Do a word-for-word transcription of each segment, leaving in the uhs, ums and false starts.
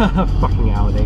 Fucking Audi.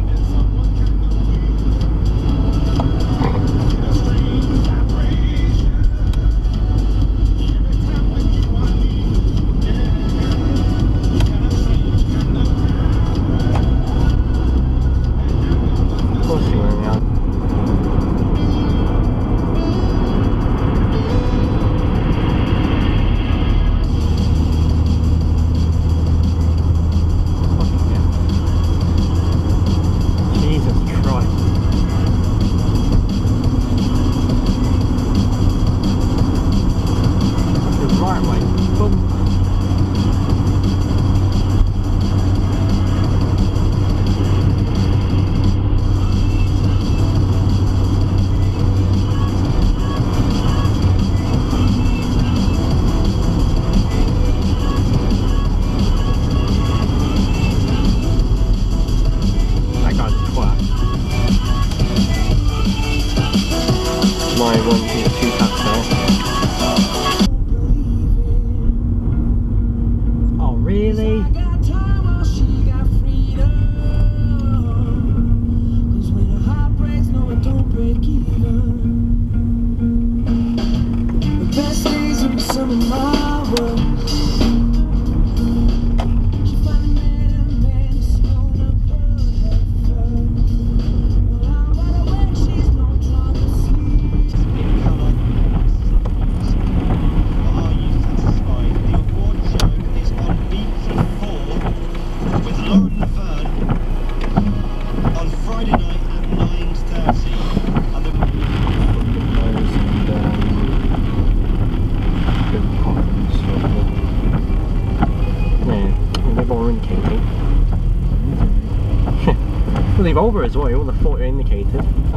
Leave over as well, the forty indicated.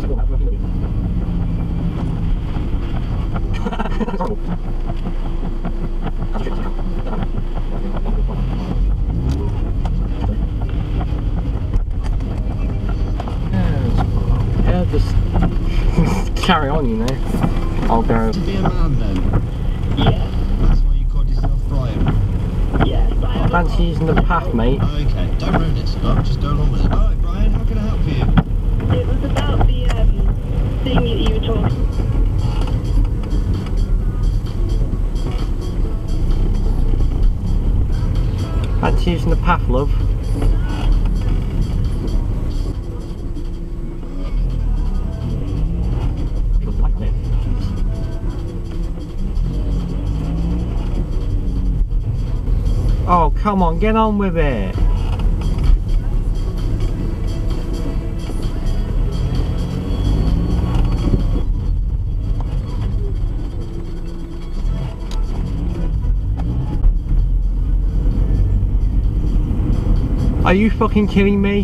Yeah, just carry on, you know. I'll go. To be a man then? Yeah. That's why you called yourself Brian? Yeah, Brian. I fancy using the path, mate. Okay, don't ruin it, Scott, just go along with it. Alright, Brian, how can I help you? It was about the um, thing that you were talking. Fancy using the path, love. Oh, come on, get on with it. Are you fucking kidding me?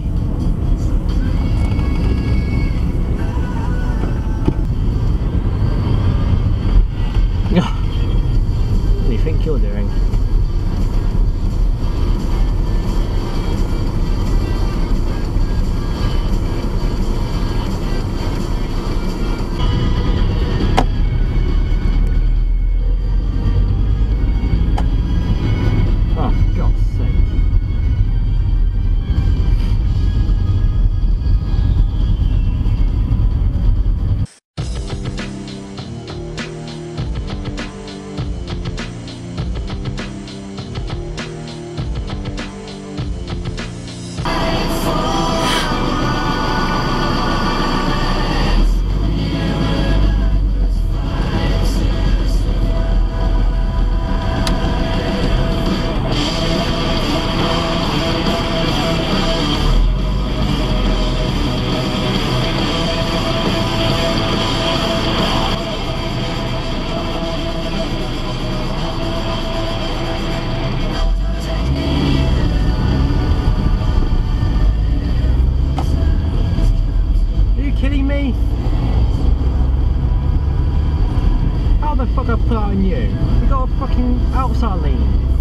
What do you think you're doing? How the fuck I put that on you? You got a fucking outside lane.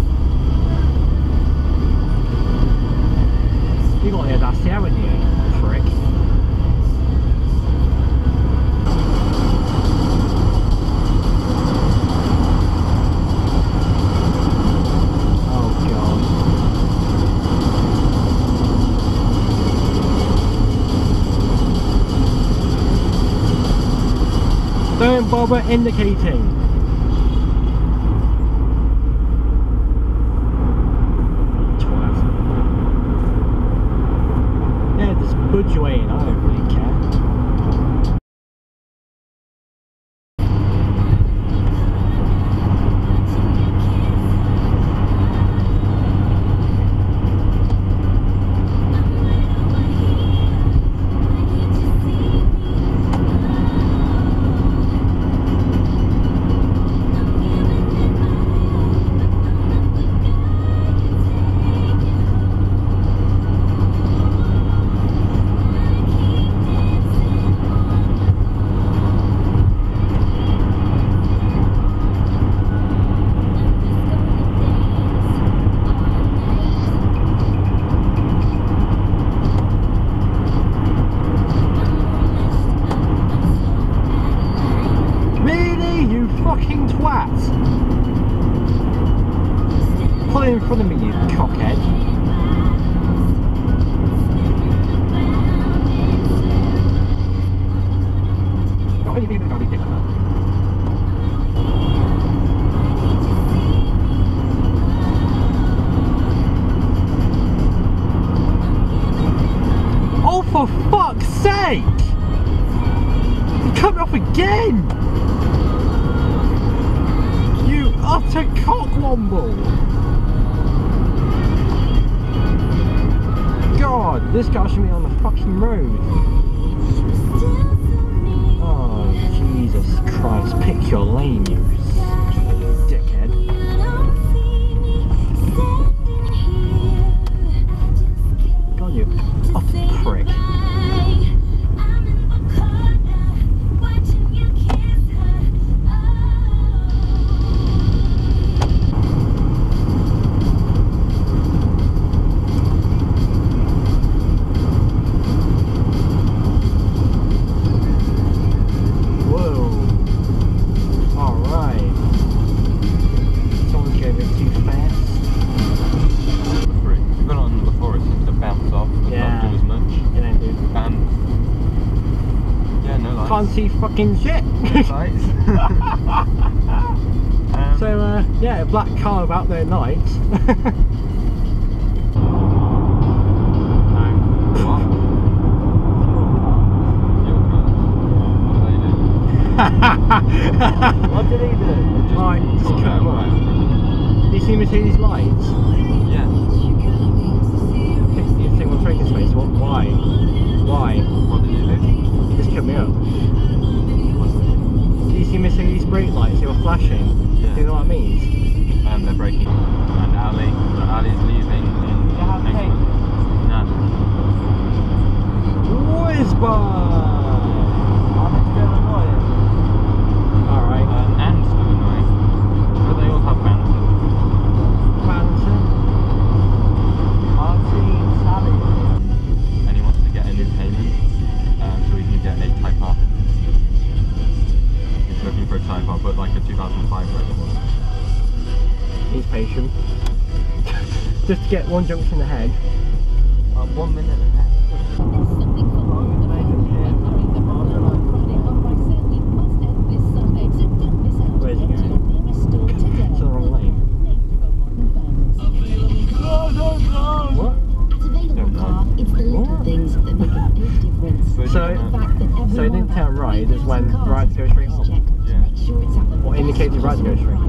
You got the audacity, haven't you, prick? Oh god. bother indicating. Twat. Yeah, just budge your way in, I don't really care. Fucking twat! Pull in front of me, you cockhead. Not anything that can't be different. Oh, for fuck's sake! You cut me off again! Utter cockwomble! God, this guy should be on the fucking road. Oh, Jesus Christ, pick your lane, you dickhead. God, you utter prick. Can't see fucking shit. um, so uh, yeah, a black car about their nights. What did he do? Just right, just cut him off. Do you see Mercedes lights? Yeah. You think we're taking space? What? Why? Why? What did he do? He just cut me up. Do you see Mercedes brake lights? They were flashing. Yeah. Do you know what it means? Um, they're braking. And Ali, Ali's leaving in next month. No. Whiz by! Ali's still annoying. Alright. Um, and still annoying. But they all have banter. Banter? Auntie Sally. And he wants to get a new payment. Um, so he can get a Type R. He's looking for a Type R, but like a two thousand five version one. He's patient. Just to get one junction ahead. Uh, one minute ahead. Where's he going? It's the wrong lane. What? It's the little What? things that make a big difference. So, so it didn't turn right, it's when right to go straight on. Yeah. Make sure it's at the Or indicated right to go straight on.